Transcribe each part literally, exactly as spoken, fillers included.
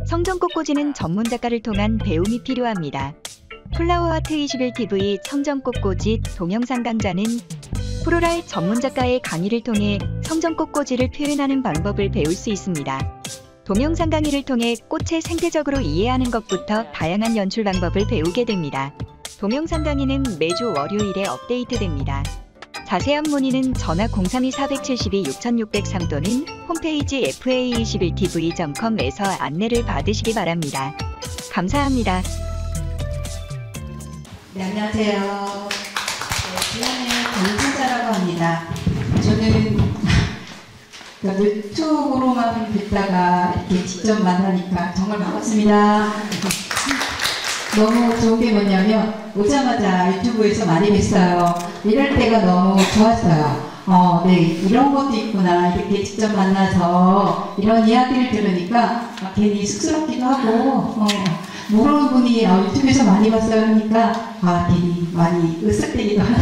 청정꽃꽂이는 전문 작가를 통한 배움이 필요합니다. 플라워아트 이십일 티비 청정꽃꽂이 동영상 강좌는 프로라이 전문 작가의 강의를 통해 청정꽃꽂이를 표현하는 방법을 배울 수 있습니다. 동영상 강의를 통해 꽃을 생태적으로 이해하는 것부터 다양한 연출 방법을 배우게 됩니다. 동영상 강의는 매주 월요일에 업데이트됩니다. 자세한 문의는 전화 공삼이 사칠이 육육공삼 또는 홈페이지 에프에이 이십일 티비 닷 컴에서 안내를 받으시기 바랍니다. 감사합니다. 네, 안녕하세요. 네, 지난해 전진자라고 합니다. 저는 유튜브로만 듣다가 이렇게 직접 만나니까 정말 반갑습니다. 너무 좋은 게 뭐냐면 오자마자 유튜브에서 많이 뵀어요. 이럴 때가 너무 좋았어요. 어, 네, 이런 것도 있구나. 이렇게 직접 만나서 이런 이야기를 들으니까 아, 괜히 쑥스럽기도 하고 어, 모르는 분이 어, 유튜브에서 많이 봤어요 하니까 아, 괜히 많이 으쓱대기도 하네요.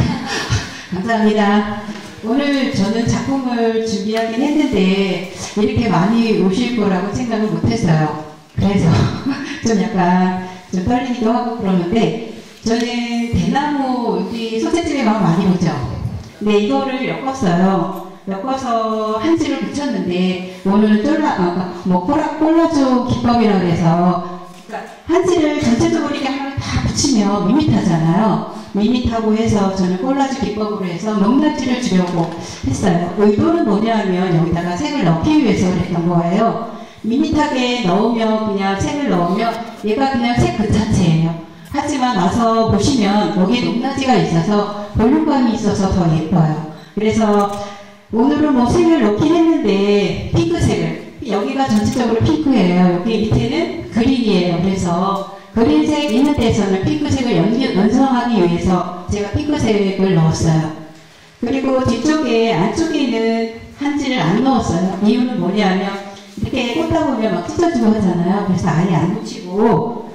감사합니다. 오늘 저는 작품을 준비하긴 했는데 이렇게 많이 오실 거라고 생각을 못했어요. 그래서 좀 약간 좀 떨리기도 하고 그러는데 저는 대나무 여기 소재집에 가면 많이 보죠. 근데 이거를 엮었어요. 엮어서 한지를 붙였는데 오늘은 쫄라, 아, 뭐 콜라, 콜라주 기법이라고 해서 그러니까 한지를 전체적으로 이렇게 하면 다 붙이면 밋밋하잖아요. 밋밋하고 해서 저는 콜라주 기법으로 해서 높낮이를 주려고 했어요. 의도는 뭐냐면 여기다가 색을 넣기 위해서 그랬던 거예요. 밋밋하게 넣으면 그냥 색을 넣으면 얘가 그냥 색 그 자체예요. 하지만 와서 보시면 여기에 높낮이가 있어서 볼륨감이 있어서 더 예뻐요. 그래서 오늘은 뭐 색을 넣긴 했는데 핑크색을, 여기가 전체적으로 핑크예요. 여기 밑에는 그린이에요. 그래서 그린색 있는 데서는 핑크색을 연, 연상하기 위해서 제가 핑크색을 넣었어요. 그리고 뒤쪽에 안쪽에는 한지를 안 넣었어요. 이유는 뭐냐면 이렇게 꽂다 보면 막 찢어지고 하잖아요. 그래서 아예 안 붙이고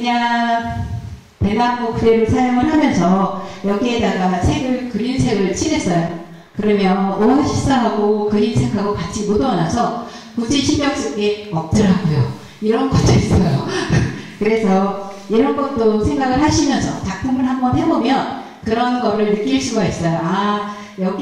그냥 대나무 그대로 사용을 하면서 여기에다가 색을 그린색을 칠했어요. 그러면 오아시스하고 그린색하고 같이 묻어놔서 굳이 신경 쓸 게 없더라고요. 이런 것도 있어요. 그래서 이런 것도 생각을 하시면서 작품을 한번 해보면 그런 거를 느낄 수가 있어요. 아,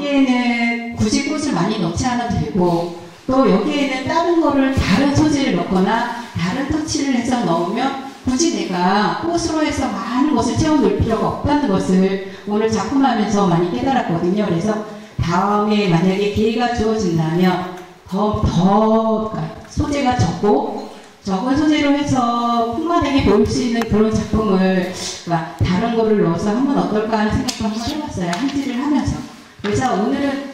여기에는 굳이 꽃을 많이 넣지 않아도 되고 또 여기에는 다른 거를 다른 소재를 넣거나 다른 터치를 해서 넣으면 굳이 내가 꽃으로 해서 많은 것을 채워놓을 필요가 없다는 것을 오늘 작품하면서 많이 깨달았거든요. 그래서 다음에 만약에 기회가 주어진다면 더, 더 소재가 적고 적은 소재로 해서 풍만하게 보일 수 있는 그런 작품을 다른 거를 넣어서 한번 어떨까 하는 생각도 한번 해봤어요. 한지를 하면서. 그래서 오늘은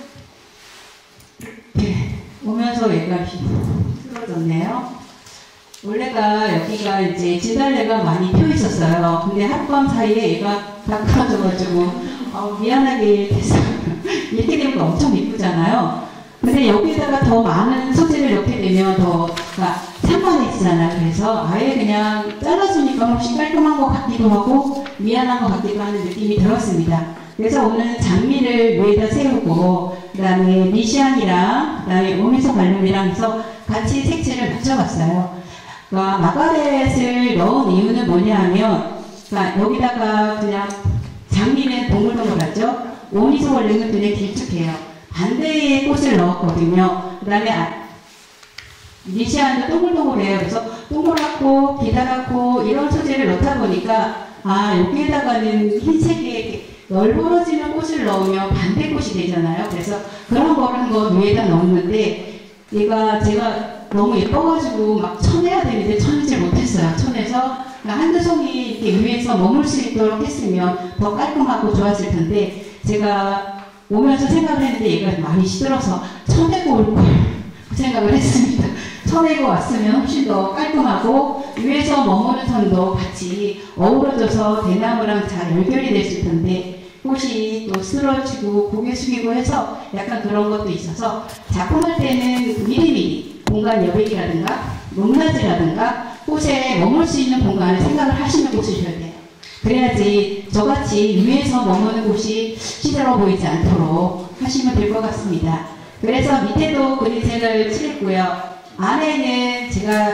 이렇게 오면서 얘가 쓰러졌네요. 원래가 여기가 이제 진달래가 많이 펴 있었어요. 근데 하룻밤 사이에 얘가 다 끊어져가지고 어, 미안하게 됐어요. 이렇게 되면 엄청 이쁘잖아요. 근데 여기다가 더 많은 소재를 넣게 되면 더 산만해지잖아요. 그래서 아예 그냥 잘라주니까 혹시 깔끔한 것 같기도 하고 미안한 것 같기도 하는 느낌이 들었습니다. 그래서 오늘 장미를 위에다 세우고 그 다음에 미시안이랑 그 다음에 오미소 발륨이랑 해서 같이 색칠을 맞춰봤어요. 그러니까 마가렛을 넣은 이유는 뭐냐 하면 그러니까 여기다가 그냥 장미는 동글동글하죠. 오미소 발륨은 그냥 길쭉해요. 반대의 꽃을 넣었거든요. 그 다음에 아, 미시안도 동글동글해요. 그래서 동그랗고 기다랗고 이런 소재를 넣다 보니까 아 여기에다가는 흰색에 널브러지는 꽃을 넣으면 반대 꽃이 되잖아요. 그래서 그런 거를 한번 위에다 넣었는데 얘가 제가 너무 예뻐가지고 막 쳐내야 되는데 쳐내지 못했어요. 쳐내서 한두 송이 이렇게 위에서 머물 수 있도록 했으면 더 깔끔하고 좋았을 텐데 제가 오면서 생각을 했는데 얘가 많이 시들어서 쳐내고 올 걸 그 생각을 했습니다. 쳐내고 왔으면 훨씬 더 깔끔하고 위에서 머무는 선도 같이 어우러져서 대나무랑 잘 연결이 됐을 텐데 꽃이 또 쓰러지고 고개 숙이고 해서 약간 그런 것도 있어서 작품할 때는 미리미리 공간 여백이라든가 높낮이라든가 꽃에 머물 수 있는 공간을 생각을 하시면 보시셔야 돼요. 그래야지 저같이 위에서 머무는 곳이 시들어 보이지 않도록 하시면 될 것 같습니다. 그래서 밑에도 그린색을 칠했고요. 안에는 제가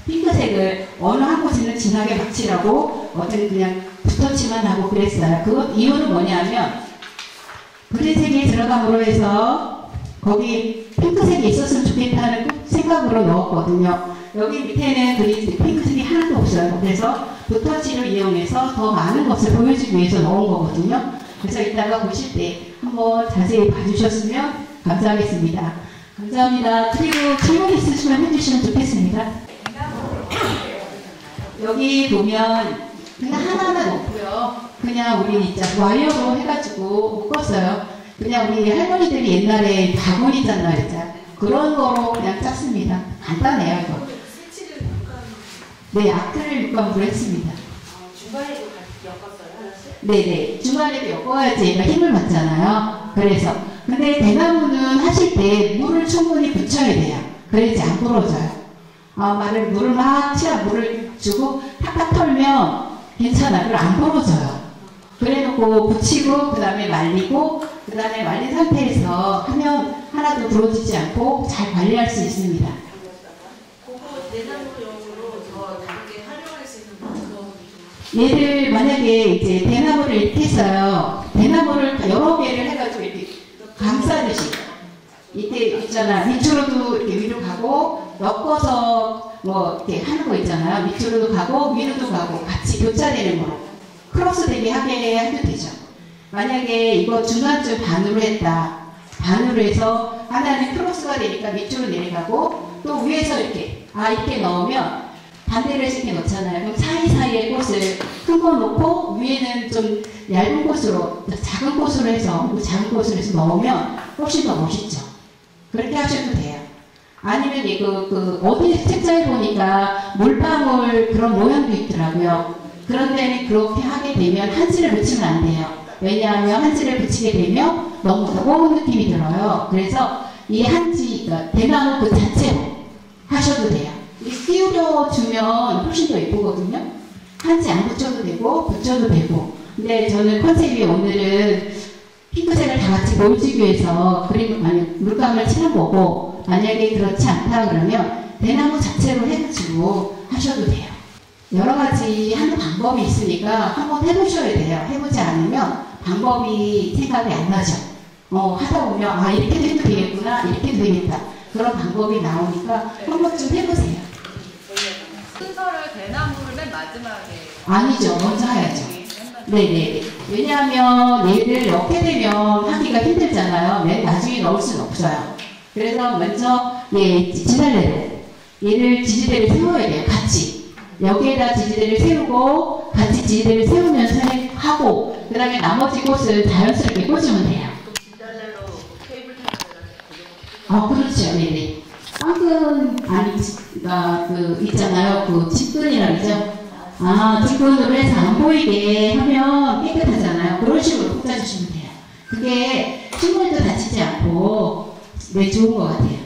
핑크색을 어느 한 곳에는 진하게 막 칠하고 어떤 그냥 붓터치만 하고 그랬어요. 그 이유는 뭐냐면 그린색이 들어감으로 해서 거기 핑크색이 있었으면 좋겠다는 생각으로 넣었거든요. 여기 밑에는 그린 핑크색이 하나도 없어요. 그래서 붓터치를 이용해서 더 많은 것을 보여주기 위해서 넣은 거거든요. 그래서 이따가 보실 때 한번 자세히 봐주셨으면 감사하겠습니다. 감사합니다. 그리고 질문 있으시면 해주시면 좋겠습니다. 여기 보면 그냥 하나만 없고요. 그냥 우리 진짜 와이어로 해가지고 묶었어요. 그냥 우리 할머니들이 옛날에 바구니잖아요, 진짜. 그런 거로 그냥 짰습니다. 간단해요, 이거. 네, 아크릴 육감으로 했습니다. 중간에도 엮었어요, 하나씩? 네네. 중간에도 엮어야지 얘가 힘을 받잖아요. 그래서. 근데 대나무는 하실 때 물을 충분히 붙여야 돼요. 그래야지 안 부러져요. 어, 말을 물을 막 치아 물을 주고 탁탁 털면 괜찮아. 그럼 안 부러져요. 그래 놓고 붙이고 그 다음에 말리고 그 다음에 말린 상태에서 하면 하나도 부러지지 않고 잘 관리할 수 있습니다. 그거 대나무용으로 더 다르게 활용할 수 있는 방법이 좀 얘를 만약에 이제 대나무를 이렇게 했어요. 대나무를 여러 개를 해가지고 이렇게 감싸듯이 이때 있잖아. 밑으로도 이렇게 위로 가고 엮어서 뭐 이렇게 하는 거 있잖아요. 밑으로도 가고 위로도 가고 같이 교차되는 거로 크로스 되게 하게 해도 되죠. 만약에 이거 중간쯤 반으로 했다. 반으로 해서 하나는 크로스가 되니까 밑으로 내려가고 또 위에서 이렇게 아 이렇게 넣으면 반대로 해서 이렇게 넣잖아요. 그럼 사이사이에 꽃을 큰 거 놓고 위에는 좀 얇은 꽃으로 작은 꽃으로 해서 작은 꽃으로 해서 넣으면 훨씬 더 멋있죠. 그렇게 하셔도 돼요. 아니면 이거 그 어디 책자에 보니까 물방울 그런 모양도 있더라고요. 그런 데는 그렇게 하게 되면 한지를 붙이면 안 돼요. 왜냐하면 한지를 붙이게 되면 너무 무거운 느낌이 들어요. 그래서 이 한지, 그러니까 대나무 그 자체로 하셔도 돼요. 끼우려 주면 훨씬 더 예쁘거든요. 한지 안 붙여도 되고 붙여도 되고. 근데 저는 컨셉이 오늘은 핑크색을 다 같이 보여주기 위해서 그림, 아니, 물감을 칠한 거고, 만약에 그렇지 않다 그러면 대나무 자체로 해가지고 하셔도 돼요. 여러 가지 하는 방법이 있으니까 한번 해보셔야 돼요. 해보지 않으면 방법이 생각이 안 나죠. 어, 하다 보면, 아, 이렇게도 해도 되겠구나, 이렇게도 되겠다. 그런 방법이 나오니까 한번 좀 해보세요. 순서를 대나무를 맨 마지막에 아니죠. 먼저 해야죠. 네네. 왜냐하면 얘를 넣게 되면 하기가 힘들잖아요. 맨 나중에 넣을 수는 없어요. 그래서 먼저 얘 지날래로 얘를 지지대를 세워야 돼요. 같이. 여기에다 지지대를 세우고 같이 지지대를 세우면서 하고 그 다음에 나머지 꽃을 자연스럽게 꽂으면 돼요. 진달래로 케이블 타이프를 아 그렇죠. 네네. 빵끈 아니 아, 그 있잖아요. 그 직근이라 그러죠. 아, 직근으로 해서 안 보이게 하면 깨끗하잖아요. 그런 식으로 꽂아주시면 돼요. 그게 식물도 다치지 않고 네, 좋은 것 같아요.